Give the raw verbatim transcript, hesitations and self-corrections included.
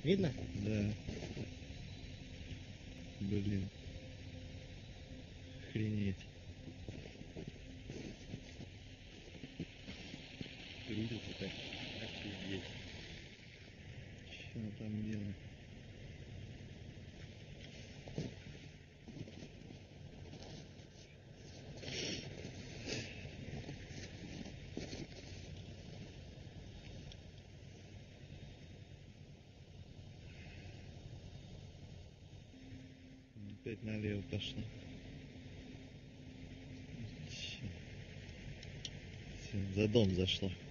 Видно? Да. Блин. Охренеть. Круто так. Офигеть. Что там делать? Опять налево пошла. Все, за дом зашла.